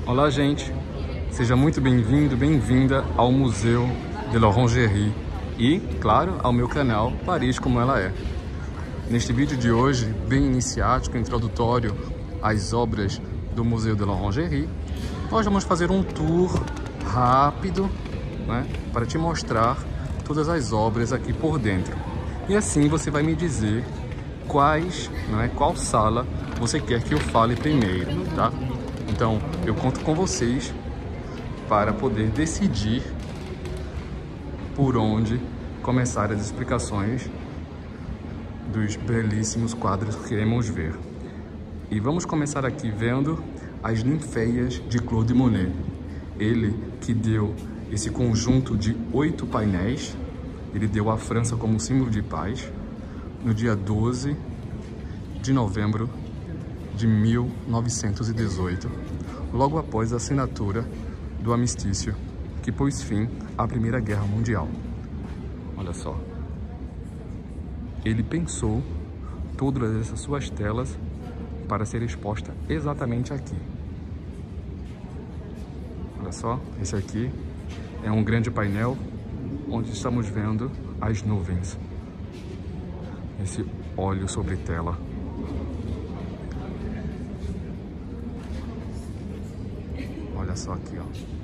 Olá, gente! Seja muito bem-vindo, bem-vinda ao Museu de l'Orangerie e, claro, ao meu canal Paris Como Ela É. Neste vídeo de hoje, bem iniciático, introdutório às obras do Museu de l'Orangerie, nós vamos fazer um tour rápido, né, para te mostrar todas as obras aqui por dentro. E assim você vai me dizer qual sala você quer que eu fale primeiro, tá? Então, eu conto com vocês para poder decidir por onde começar as explicações dos belíssimos quadros que queremos ver. E vamos começar aqui vendo as Ninféias de Claude Monet. Ele que deu esse conjunto de 8 painéis, ele deu à França como símbolo de paz, no dia 12 de novembro de 1918, logo após a assinatura do armistício que pôs fim à Primeira Guerra Mundial. Olha só. Ele pensou todas essas suas telas para ser exposta exatamente aqui. Olha só, esse aqui é um grande painel onde estamos vendo as nuvens. Esse óleo sobre tela. Olha só aqui, ó.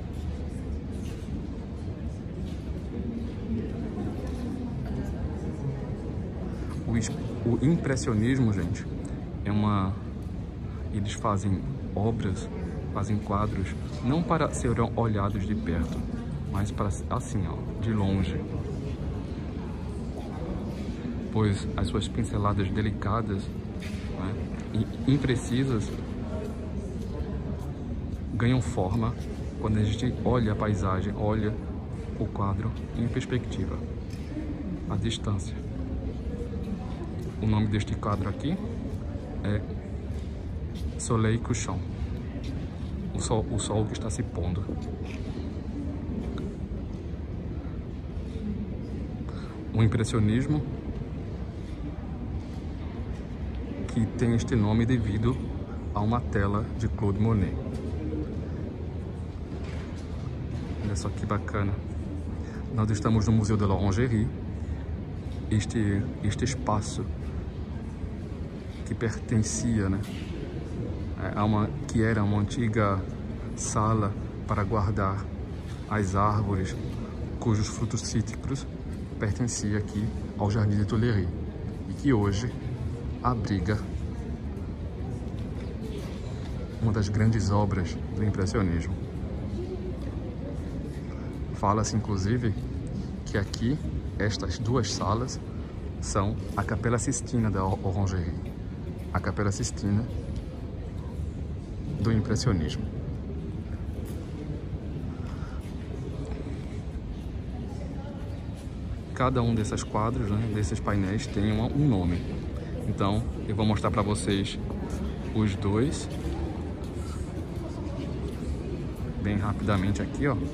O impressionismo, gente, eles fazem obras, fazem quadros, não para serem olhados de perto, mas para, assim, ó, de longe. Pois as suas pinceladas delicadas, né, e imprecisas ganham forma quando a gente olha a paisagem, olha o quadro em perspectiva, à distância. O nome deste quadro aqui é Soleil Couchant, o sol que está se pondo. O impressionismo, que tem este nome devido a uma tela de Claude Monet. Olha só que bacana. Nós estamos no Museu de l'Orangerie. Este espaço que pertencia, né, que era uma antiga sala para guardar as árvores cujos frutos cítricos pertencia aqui ao Jardim de Tuileries e que hoje abriga uma das grandes obras do impressionismo. Fala-se inclusive que aqui estas duas salas são a Capela Sistina da Orangerie, a Capela Sistina do impressionismo. Cada um desses quadros, né, desses painéis, tem um nome. Então, eu vou mostrar para vocês os dois bem rapidamente aqui, ó,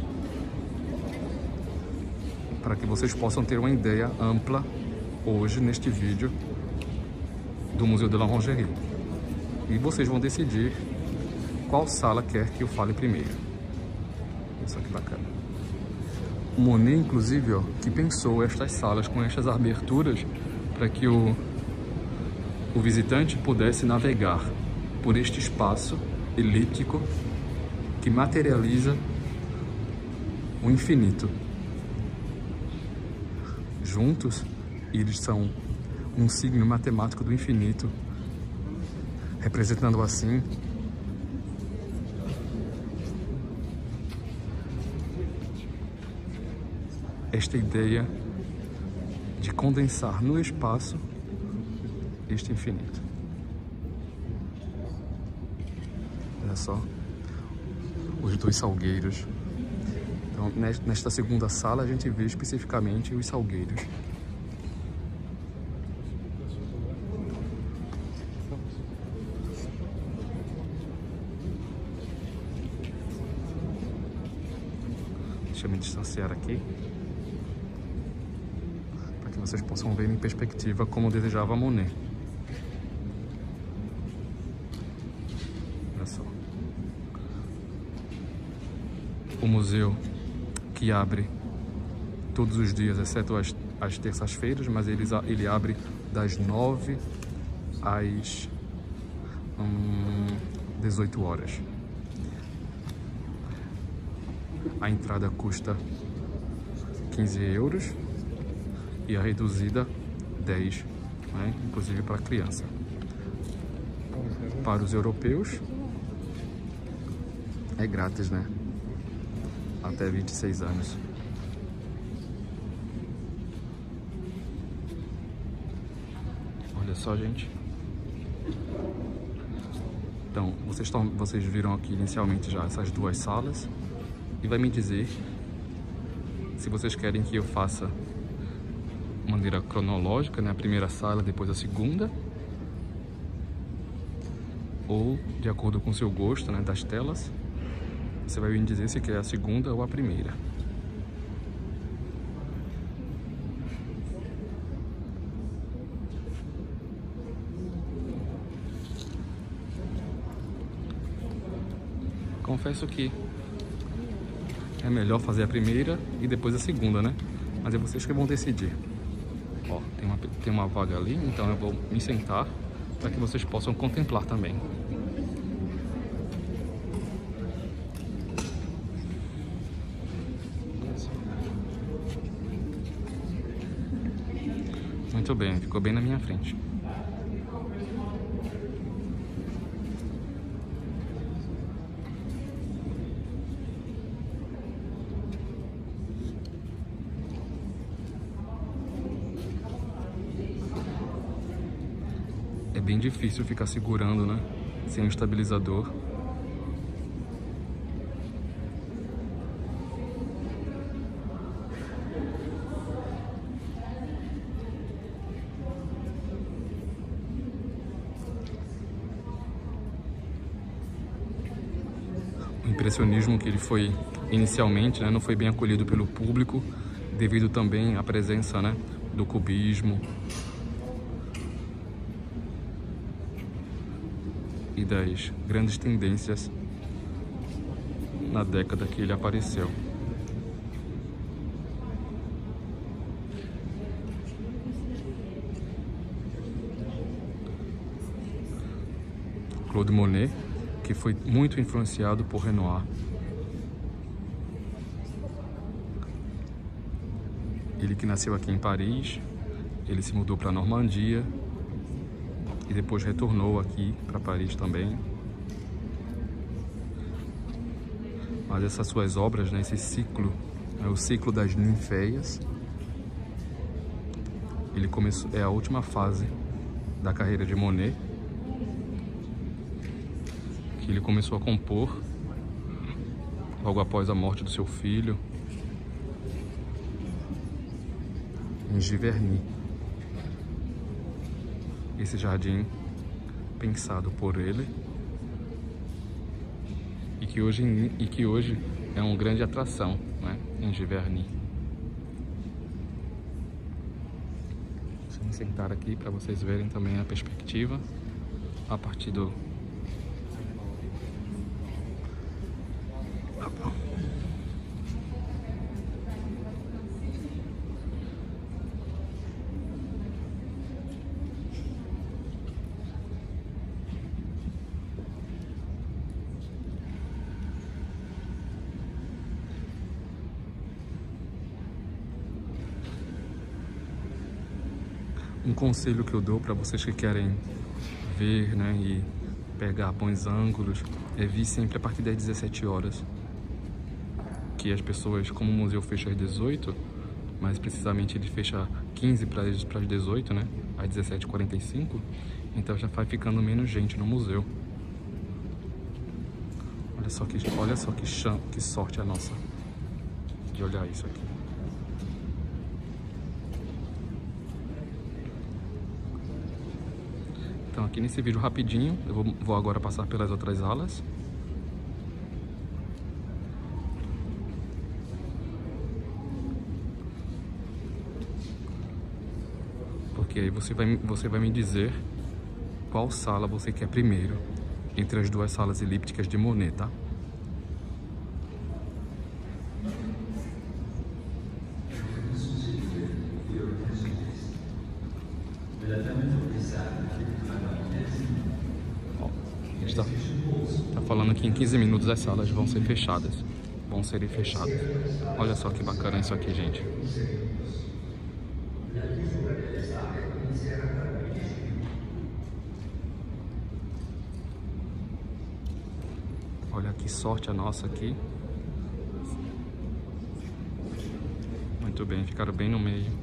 para que vocês possam ter uma ideia ampla hoje neste vídeo do Museu de l'Orangerie. E vocês vão decidir qual sala quer que eu fale primeiro. Isso aqui bacana. O Monet, inclusive, ó, que pensou estas salas com estas aberturas para que o visitante pudesse navegar por este espaço elíptico que materializa o infinito. Juntos, eles são um signo matemático do infinito, representando assim esta ideia de condensar no espaço este infinito. Olha só, os dois salgueiros. Então, nesta segunda sala, a gente vê especificamente os salgueiros. Deixa eu me distanciar aqui, para que vocês possam ver em perspectiva como desejava Monet. Olha só. o museu que abre todos os dias, exceto as terças-feiras, mas ele abre das 9 às 18 horas. A entrada custa 15 euros e a reduzida 10, né? Inclusive para criança. Para os europeus é grátis, né? Até 26 anos. Olha só, gente. Então, vocês viram aqui inicialmente já essas duas salas. E vai me dizer se vocês querem que eu faça de maneira cronológica, né? A primeira sala, depois a segunda. Ou de acordo com o seu gosto, né? Das telas. Você vai me dizer se quer a segunda ou a primeira. Confesso que é melhor fazer a primeira e depois a segunda, né? Mas é vocês que vão decidir. Ó, tem uma vaga ali, então eu vou me sentar para que vocês possam contemplar também. Muito bem, ficou bem na minha frente. É bem difícil ficar segurando, né? Sem um estabilizador. O impressionismo que ele foi inicialmente, né, não foi bem acolhido pelo público, devido também à presença, né, do cubismo e das grandes tendências na década que ele apareceu. Claude Monet, que foi muito influenciado por Renoir. Ele que nasceu aqui em Paris, ele se mudou para a Normandia e depois retornou aqui para Paris também. Mas essas suas obras, né, esse ciclo, é o ciclo das ninféias. Ele começou, é a última fase da carreira de Monet, que ele começou a compor logo após a morte do seu filho, em Giverny. Esse jardim pensado por ele e que hoje é uma grande atração, né, em Giverny. Deixa eu me sentar aqui para vocês verem também a perspectiva a partir do... Um conselho que eu dou para vocês que querem ver, né, e pegar bons ângulos, é vir sempre a partir das 17 horas. Que as pessoas, como o museu fecha às 18, mas precisamente ele fecha 15 para as 18, né, às 17h45, então já vai ficando menos gente no museu. Olha só que sorte a nossa de olhar isso aqui. Então aqui nesse vídeo rapidinho, eu vou agora passar pelas outras alas. Porque aí você vai me dizer qual sala você quer primeiro, entre as duas salas elípticas de Monet, tá? Está falando que em 15 minutos as salas vão ser fechadas. Olha só que bacana isso aqui, gente. Olha que sorte a nossa aqui. Muito bem, ficaram bem no meio.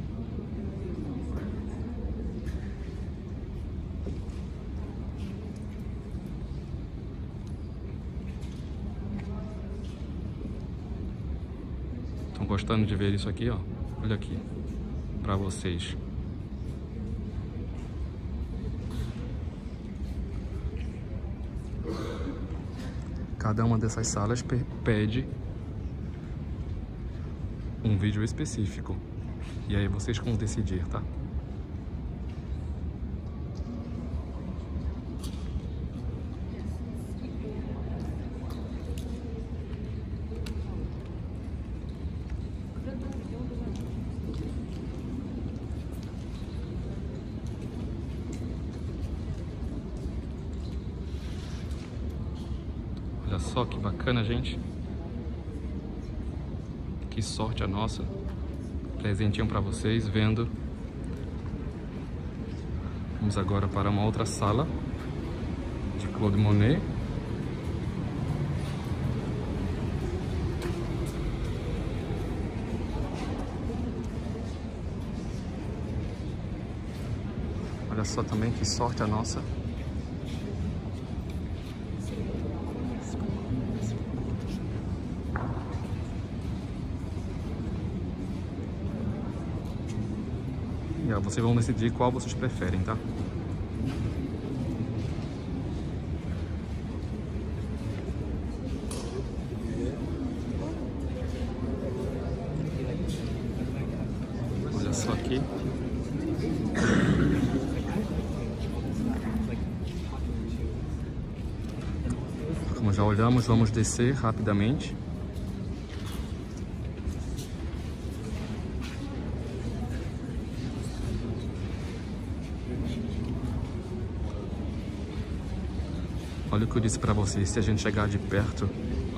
Estão gostando de ver isso aqui, ó? Olha aqui, pra vocês. Cada uma dessas salas pede um vídeo específico. E aí vocês vão decidir, tá? Olha só que bacana, gente. Que sorte a nossa. Presentinho para vocês, vendo. Vamos agora para uma outra sala de Claude Monet. Olha só também que sorte a nossa. E ó, vocês vão decidir qual vocês preferem, tá? Olha só aqui. Como já olhamos, vamos descer rapidamente. Olha o que eu disse pra vocês, se a gente chegar de perto,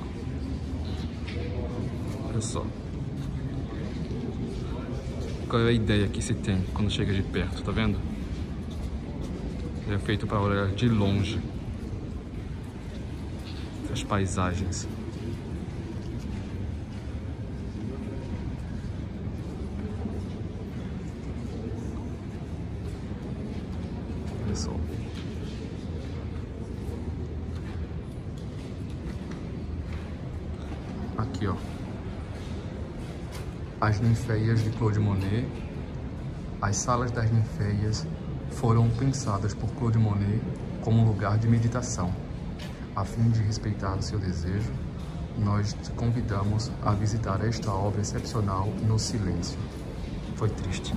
olha só. Qual é a ideia que se tem quando chega de perto, tá vendo? É feito para olhar de longe as paisagens. Olha só. Aqui, ó, as ninféias de Claude Monet. As salas das ninféias foram pensadas por Claude Monet como lugar de meditação. A fim de respeitar o seu desejo, nós te convidamos a visitar esta obra excepcional no silêncio. Foi triste.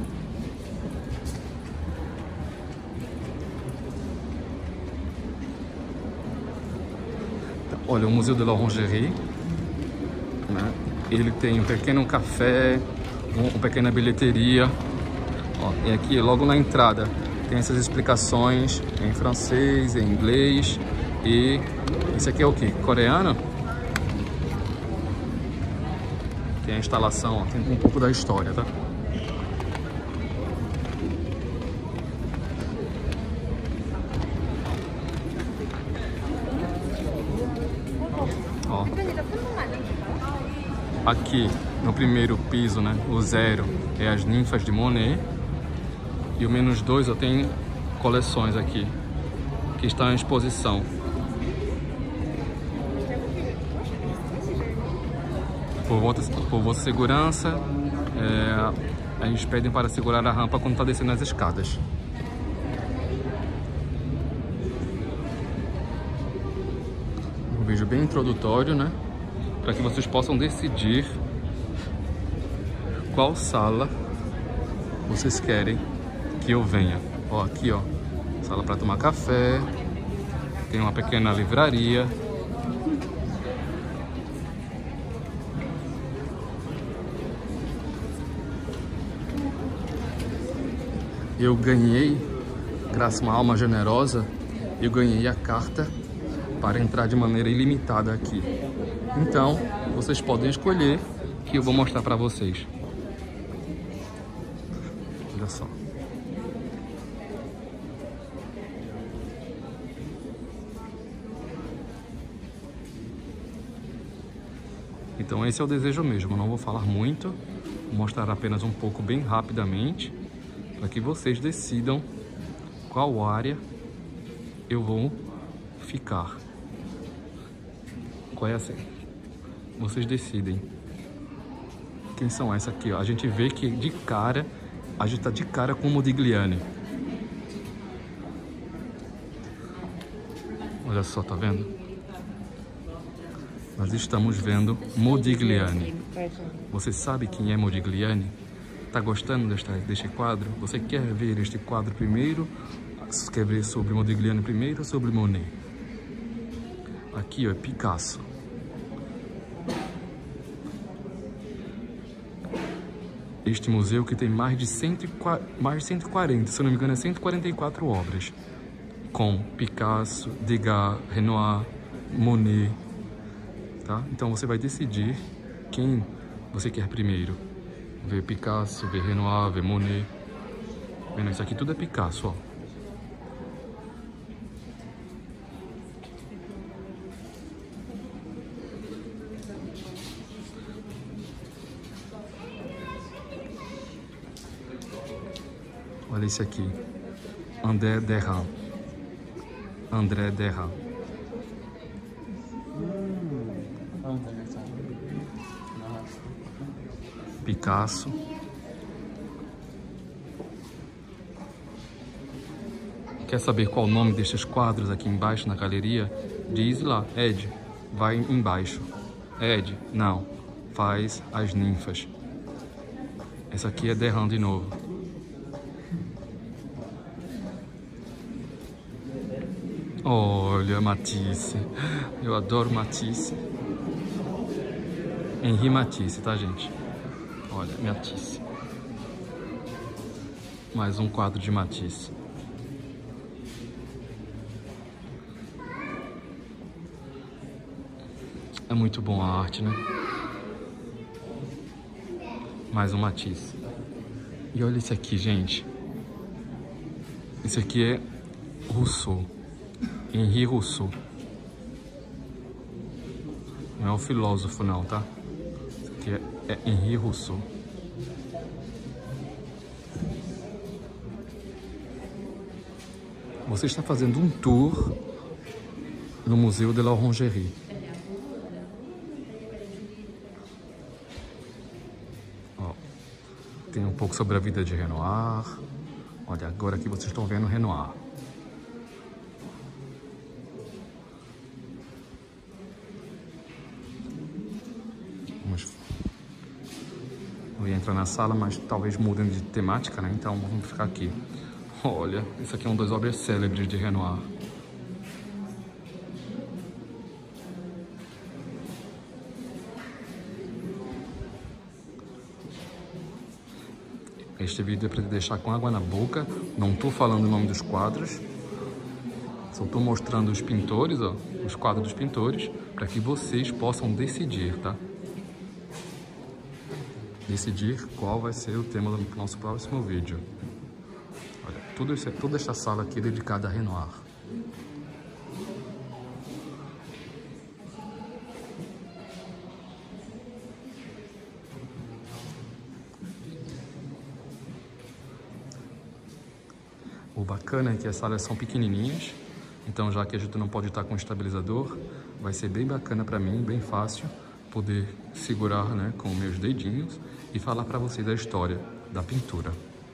Olha, o Museu de l'Orangerie, né? Ele tem um pequeno café, uma pequena bilheteria. Ó, e aqui, logo na entrada, tem essas explicações em francês, em inglês. E isso aqui é o que? Coreano? Tem a instalação, ó, tem um pouco da história, tá? Ó. Aqui no primeiro piso, né, o 0 é as ninfas de Monet. E o -2, ó, tem coleções aqui que estão em exposição. Por vossa segurança, a gente pedem para segurar a rampa quando está descendo as escadas. Um vídeo bem introdutório, né? Para que vocês possam decidir qual sala vocês querem que eu venha. Ó, aqui, ó, sala para tomar café, tem uma pequena livraria. Eu ganhei, graças a uma alma generosa, eu ganhei a carta para entrar de maneira ilimitada aqui. Então, vocês podem escolher, que eu vou mostrar para vocês. Olha só. Então esse é o desejo mesmo, eu não vou falar muito, vou mostrar apenas um pouco bem rapidamente, para que vocês decidam qual área eu vou ficar. Qual é assim? Vocês decidem. Quem são essa aqui, ó? A gente vê que de cara, a gente tá de cara com o Modigliani. Olha só, tá vendo? Nós estamos vendo Modigliani. Você sabe quem é Modigliani? Tá gostando deste quadro? Você quer ver este quadro primeiro? Quer ver sobre Modigliani primeiro ou sobre Monet? Aqui, ó, é Picasso. Este museu que tem mais de 140, se eu não me engano é 144 obras. Com Picasso, Degas, Renoir, Monet. Tá? Então você vai decidir quem você quer primeiro. Ver Picasso, ver Renoir, ver Monet. Vendo, isso aqui tudo é Picasso, ó. Olha esse aqui. André Derain. André Derain. Picasso. Quer saber qual o nome destes quadros aqui embaixo na galeria? Diz lá, Ed, vai embaixo. Ed, não, faz as ninfas. Essa aqui é Derain de novo. Olha, Matisse. Eu adoro Matisse. Henri Matisse, tá, gente? Olha, Matisse. Mais um quadro de Matisse. É muito bom a arte, né? Mais um Matisse. E olha esse aqui, gente. Esse aqui é Rousseau. Henri Rousseau. Não é o filósofo não, tá? Esse aqui é Henri Rousseau. Você está fazendo um tour no Museu de l'Orangerie. Ó, tem um pouco sobre a vida de Renoir. Olha, agora aqui vocês estão vendo Renoir. Eu ia entrar na sala, mas talvez mudem de temática, né? Então vamos ficar aqui. Olha, isso aqui é uma das obras célebres de Renoir. Este vídeo é para te deixar com água na boca. Não estou falando o nome dos quadros. Só estou mostrando os pintores, ó, os quadros dos pintores, para que vocês possam decidir, tá? Decidir qual vai ser o tema do nosso próximo vídeo. Olha, toda esta sala aqui é dedicada a Renoir. O bacana é que as salas são pequenininhas, então já que a gente não pode estar com estabilizador, vai ser bem bacana para mim, bem fácil, poder segurar, né, com meus dedinhos e falar para vocês a história da pintura.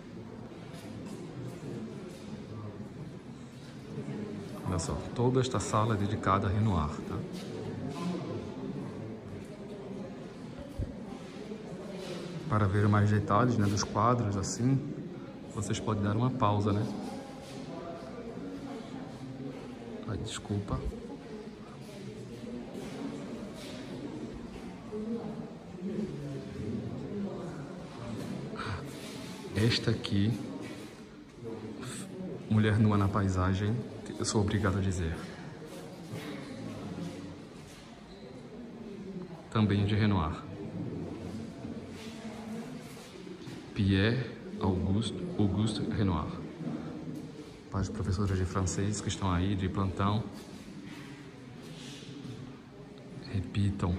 Olha só, toda esta sala é dedicada a Renoir, tá? Para ver mais detalhes, né, dos quadros, assim, vocês podem dar uma pausa, né? Ai, desculpa. Esta aqui, mulher nua na paisagem, eu sou obrigado a dizer. também de Renoir. Pierre Auguste Renoir. Para os professores de francês que estão aí de plantão, repitam,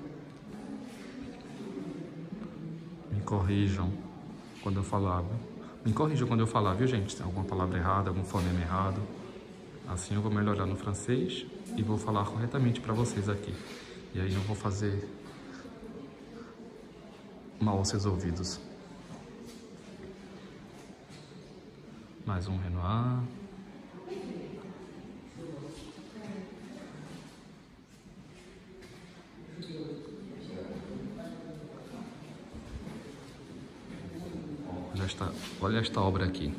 me corrijam quando eu falar. Me corrijam quando eu falar, viu, gente? Se tem alguma palavra errada, algum fonema errado. Assim eu vou melhorar no francês e vou falar corretamente para vocês aqui. E aí não vou fazer mal aos seus ouvidos. Mais um Renoir. Olha esta obra aqui.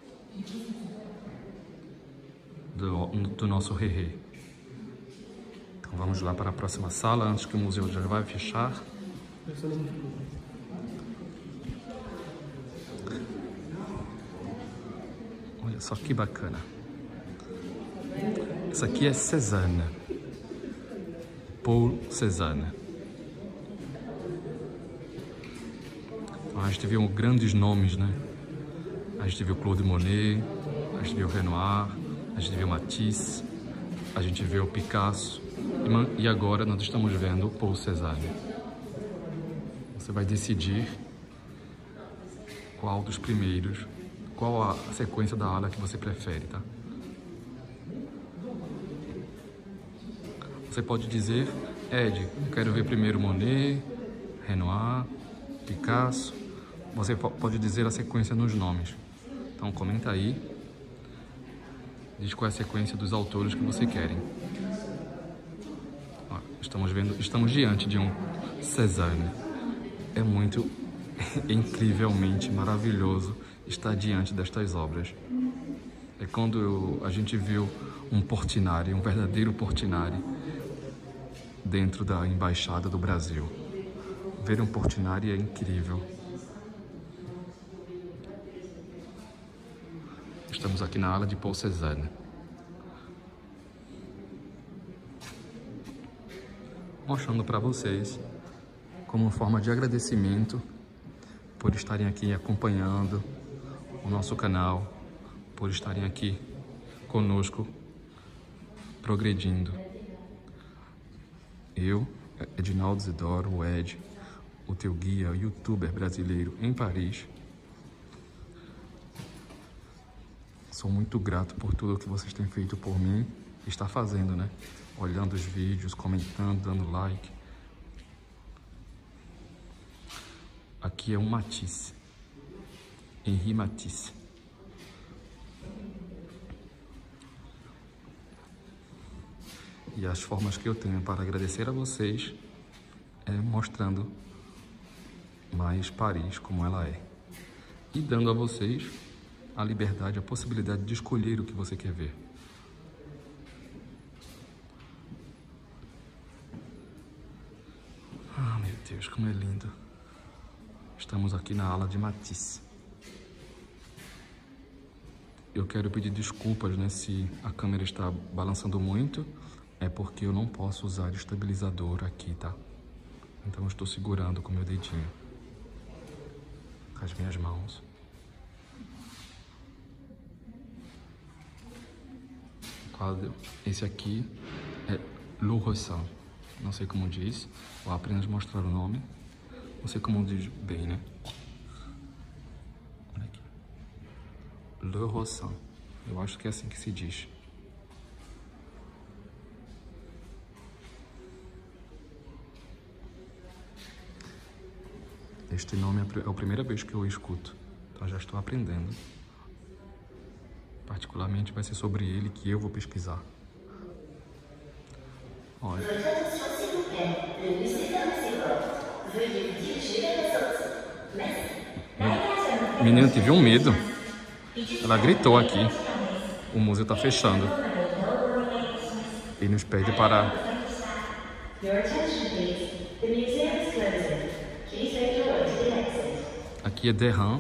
Do nosso Rerê. Então vamos lá para a próxima sala, antes que o museu já vai fechar. Olha só que bacana. Essa aqui é Cézanne. Paul Cézanne. Então, a gente viu grandes nomes, né? A gente viu Claude Monet, a gente viu Renoir, a gente viu Matisse, a gente viu Picasso e agora nós estamos vendo Paul Cézanne. Você vai decidir qual dos primeiros, qual a sequência da ala que você prefere, tá? Você pode dizer, Ed, eu quero ver primeiro Monet, Renoir, Picasso. Você pode dizer a sequência nos nomes. Então comenta aí, diz qual é a sequência dos autores que você querem. Ó, estamos diante de um Cézanne. É muito, incrivelmente maravilhoso estar diante destas obras. É quando a gente viu um Portinari, um verdadeiro Portinari, dentro da Embaixada do Brasil. Ver um Portinari é incrível. Estamos aqui na ala de Paul Cézanne. Mostrando para vocês, como forma de agradecimento por estarem aqui acompanhando o nosso canal, por estarem aqui conosco, progredindo. Eu, Edinaldo Isidoro, o Ed, o teu guia, youtuber brasileiro em Paris, sou muito grato por tudo que vocês têm feito por mim e está fazendo, né? Olhando os vídeos, comentando, dando like. Aqui é um Matisse, Henri Matisse. E as formas que eu tenho para agradecer a vocês é mostrando mais Paris como ela é. E dando a vocês a liberdade, a possibilidade de escolher o que você quer ver. Ah, meu Deus, como é lindo. Estamos aqui na ala de Matisse. Eu quero pedir desculpas, né, se a câmera está balançando muito. É porque eu não posso usar estabilizador aqui, tá? Então eu estou segurando com o meu dedinho, com as minhas mãos. Quadro. Esse aqui é Le Rossin. Não sei como diz, vou apenas mostrar o nome. Não sei como diz bem, né? Olha aqui. Le Rossin. Eu acho que é assim que se diz. Este nome é a primeira vez que eu escuto, então já estou aprendendo. Particularmente vai ser sobre ele que eu vou pesquisar. Olha. Menina, teve um medo. Ela gritou aqui. O museu está fechando. E nos pede para... Aqui é Derrame.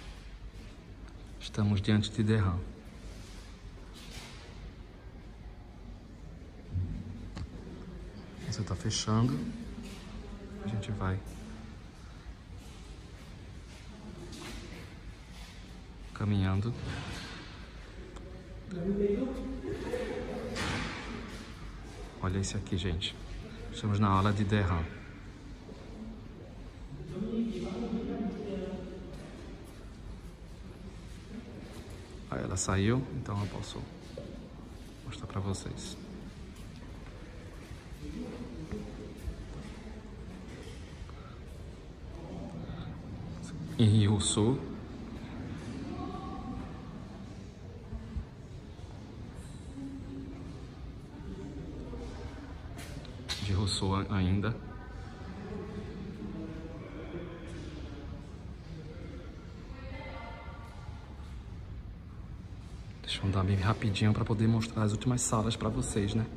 Estamos diante de Derrame. Você tá fechando. A gente vai caminhando. Olha esse aqui, gente. Estamos na aula de Derham. Aí ela saiu, então eu posso mostrar para vocês. Henri Rousseau. De Rousseau ainda. Deixa eu andar bem rapidinho para poder mostrar as últimas salas para vocês, né?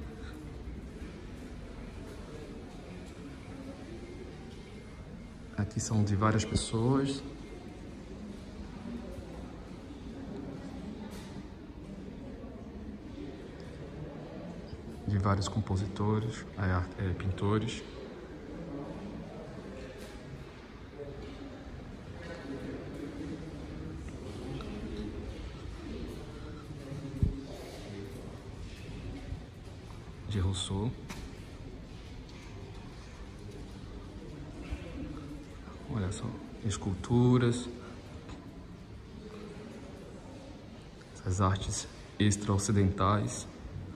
Aqui são de várias pessoas. De vários compositores, pintores. De Rousseau. Olha só, esculturas. Essas artes extra-ocidentais.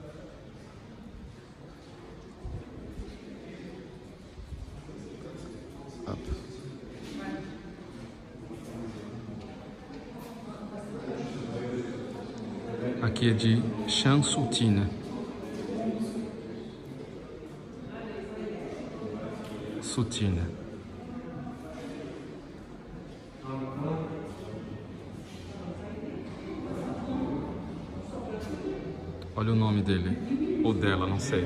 Aqui é de Jean Soutine. Soutine. Olha o nome dele, ou dela, não sei.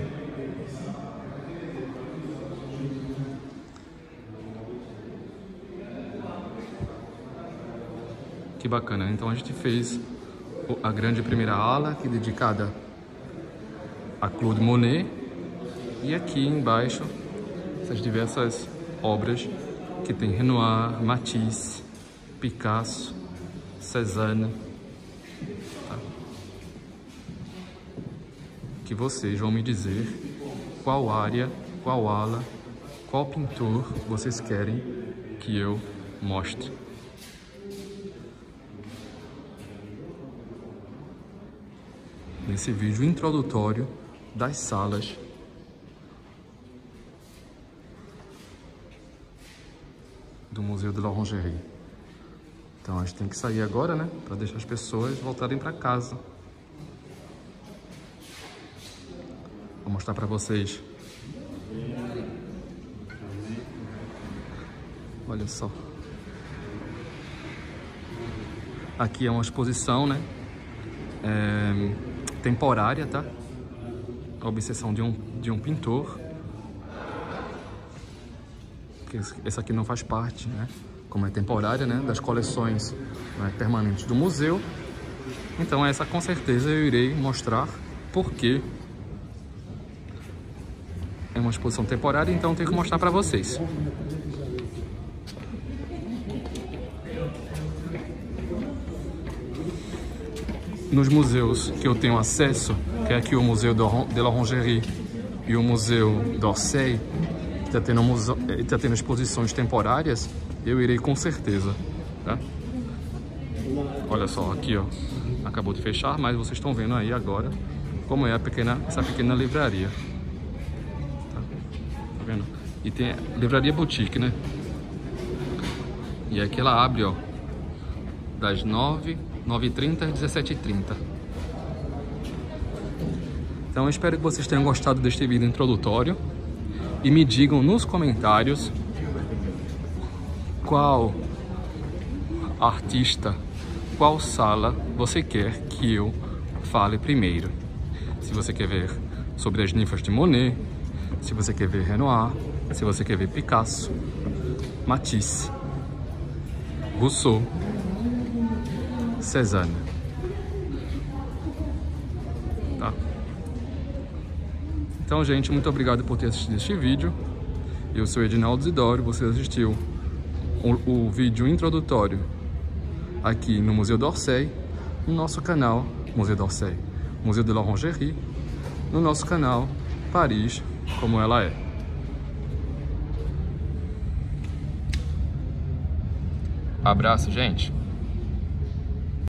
Que bacana, então a gente fez a grande primeira aula, que é dedicada a Claude Monet, e aqui embaixo essas diversas obras que tem Renoir, Matisse, Picasso, Cézanne, tá? Que vocês vão me dizer qual área, qual ala, qual pintor vocês querem que eu mostre. Nesse vídeo introdutório das salas do Museu de l'Orangerie. Então a gente tem que sair agora, né, para deixar as pessoas voltarem para casa. Vou mostrar para vocês. Olha só. Aqui é uma exposição, né, temporária, tá? A obsessão de um pintor. Essa aqui não faz parte, né? Como é temporária, né? Das coleções, né, permanentes do museu. Então essa com certeza eu irei mostrar porque é uma exposição temporária, então eu tenho que mostrar para vocês. Nos museus que eu tenho acesso, que é aqui o Museu de l'Orangerie e o Museu d'Orsay, que está tendo exposições temporárias, eu irei com certeza, tá? Olha só, aqui ó, acabou de fechar, mas vocês estão vendo aí agora como é essa pequena livraria. Tá vendo? E tem a livraria boutique, né? E aqui ela abre, ó, das 9h30 às 17h30. Então eu espero que vocês tenham gostado deste vídeo introdutório e me digam nos comentários qual artista, qual sala você quer que eu fale primeiro. Se você quer ver sobre as ninfas de Monet, se você quer ver Renoir, se você quer ver Picasso, Matisse, Rousseau, Cézanne, tá? Então, gente, muito obrigado por ter assistido este vídeo. Eu sou Edinaldo Zidório, você assistiu o vídeo introdutório aqui no Museu d'Orsay, no nosso canal Museu d'Orsay, Museu de l'Orangerie, no nosso canal Paris como ela é. Abraço, gente!